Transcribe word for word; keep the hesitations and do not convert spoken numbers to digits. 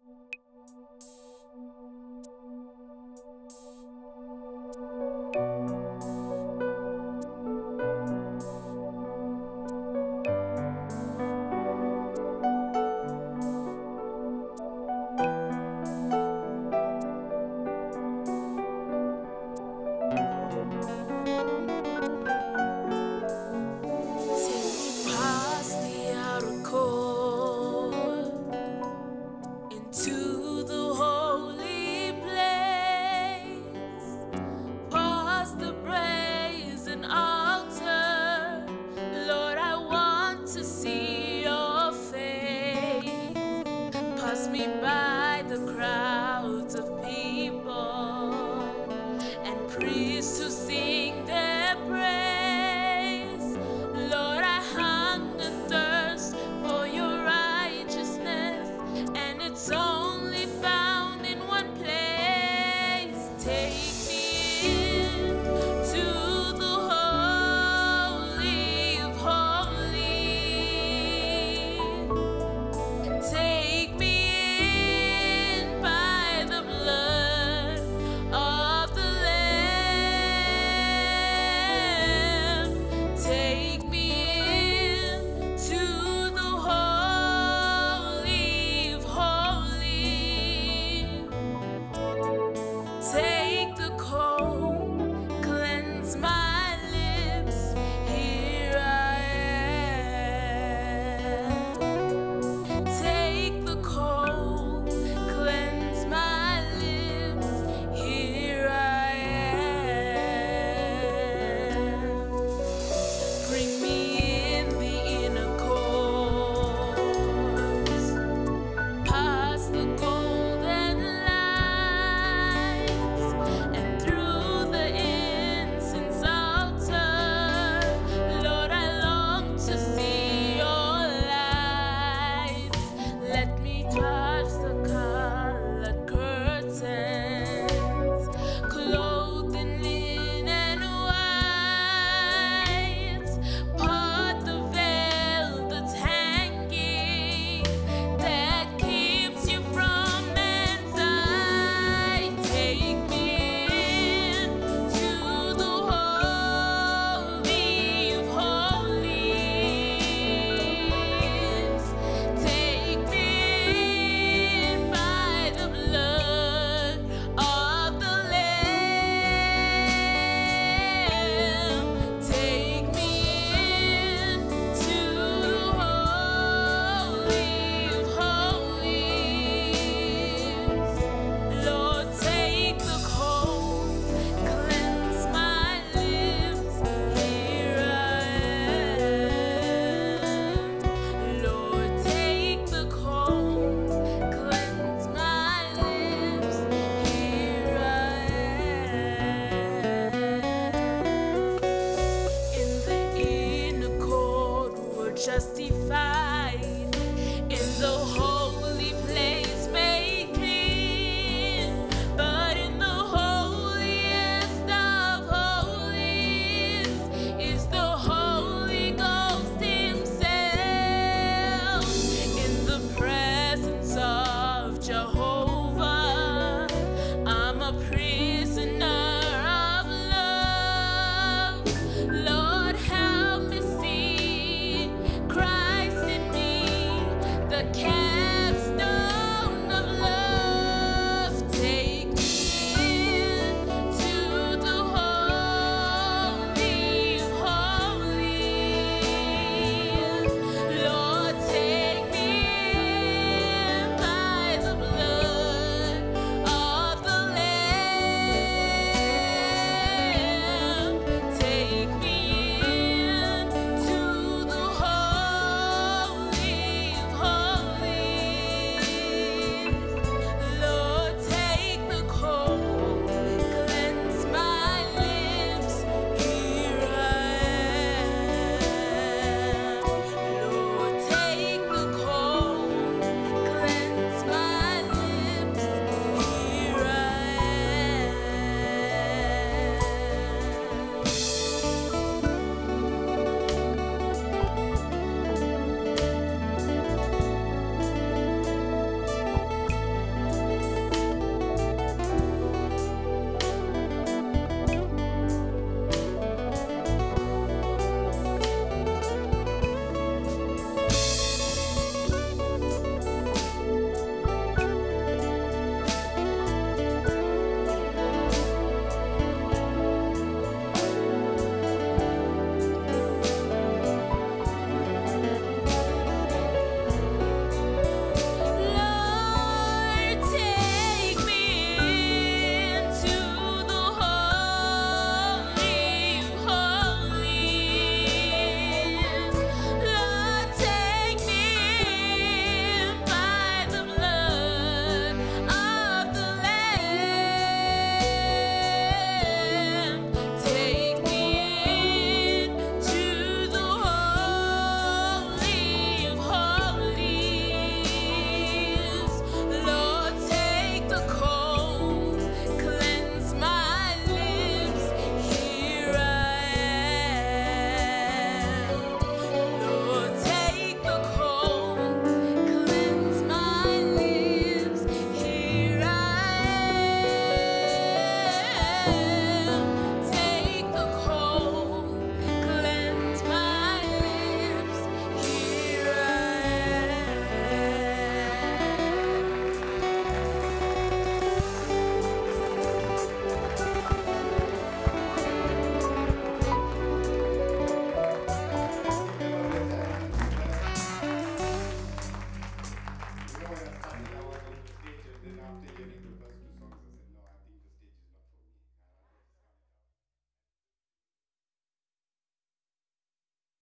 To the holy place, past the brazen altar. Lord, I want to see your face. Pass me by the crowds of people and priests who sing their praise. Lord, I hunger, thirst for your righteousness, and it's only found in one place. Take me in to the holy of holies. Take me in by the blood of the Lamb. Take me in to the holy of holies. Take the cold, cleanse my lips. Here I am. Take the cold, cleanse my lips. Here I am. Bring me in the inner courts, past the golden lights, and through the incense altar. Lord, I long to see your lights. Let me touch the colored curtains, clothed in linen white. Part the veil that's hanging, that keeps you from man's eye. Take me in to the holy of holies. Take me in by the blood of the Lamb. Take me in to the holy of holies. Lord, take the cold, cleanse my lips. Here I am. Lord, take the cold, cleanse my lips. Here I am. In the inner court we're justified, in the holy place made clean. But in the holiest of holies is the Holy Ghost himself. In the presence of Jehovah, I'm a prisoner of love. Lord, help me see Christ in me, the